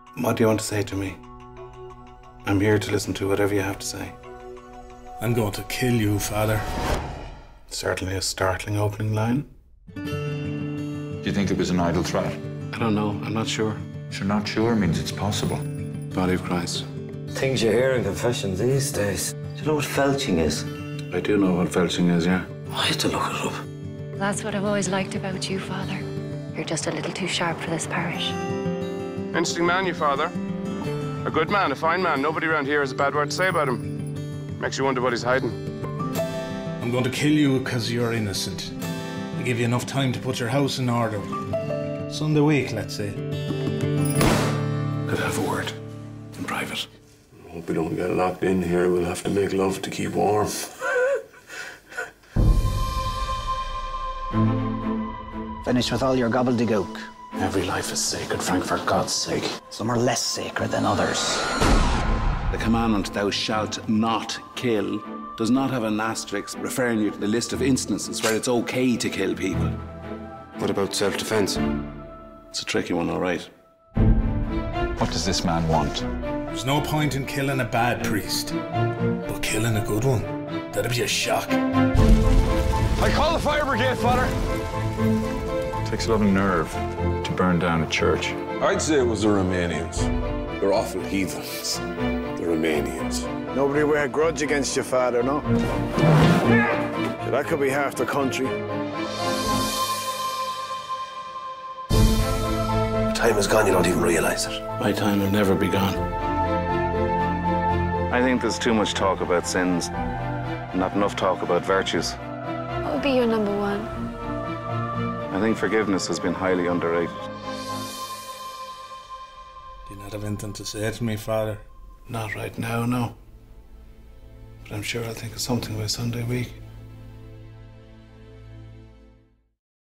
What do you want to say to me? I'm here to listen to whatever you have to say. I'm going to kill you, Father. Certainly a startling opening line. Do you think it was an idle threat? I don't know. I'm not sure. If you're not sure, means it's possible. Body of Christ. Things you hear in confession these days. Do you know what felching is? I do know what felching is, yeah. I had to look it up. That's what I've always liked about you, Father. You're just a little too sharp for this parish. Interesting man, you father. A good man, a fine man. Nobody around here has a bad word to say about him. Makes you wonder what he's hiding. I'm going to kill you because you're innocent. I give you enough time to put your house in order. Sunday week, let's say. Could I have a word in private? I hope we don't get locked in here. We'll have to make love to keep warm. Finish with all your gobbledygook. Every life is sacred, Frank, for God's sake. Some are less sacred than others. The commandment, thou shalt not kill, does not have an asterisk referring you to the list of instances where it's okay to kill people. What about self-defense? It's a tricky one, all right. What does this man want? There's no point in killing a bad priest, but killing a good one, that'd be a shock. I call the fire brigade, father. It takes a lot of nerve to burn down a church. I'd say it was the Romanians. They're awful heathens. The Romanians. Nobody wear a grudge against your father, no? That could be half the country. The time is gone, you don't even realise it. My time will never be gone. I think there's too much talk about sins, not enough talk about virtues. What would be your number one? I think forgiveness has been highly underrated. Do you not have anything to say to me, Father? Not right now, no. But I'm sure I'll think of something by Sunday week.